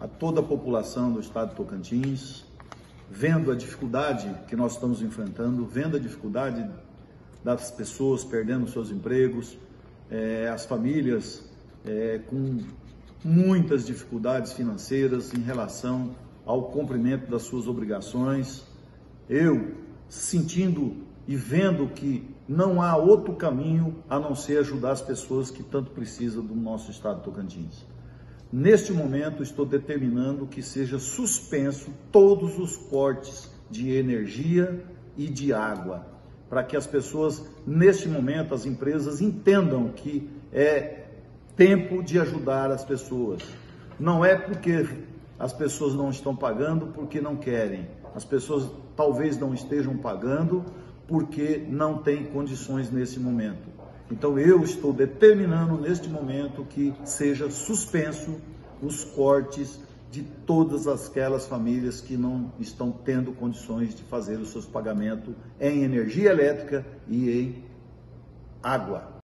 a toda a população do estado de Tocantins, vendo a dificuldade que nós estamos enfrentando, vendo a dificuldade das pessoas perdendo seus empregos, as famílias com muitas dificuldades financeiras em relação ao cumprimento das suas obrigações. Eu sentindo e vendo que não há outro caminho a não ser ajudar as pessoas que tanto precisam do nosso estado de Tocantins. Neste momento, estou determinando que seja suspenso todos os cortes de energia e de água, para que as pessoas, neste momento, as empresas entendam que é tempo de ajudar as pessoas. Não é porque as pessoas não estão pagando porque não querem. As pessoas talvez não estejam pagando porque não têm condições nesse momento. Então eu estou determinando neste momento que seja suspenso os cortes de todas aquelas famílias que não estão tendo condições de fazer os seus pagamentos em energia elétrica e em água.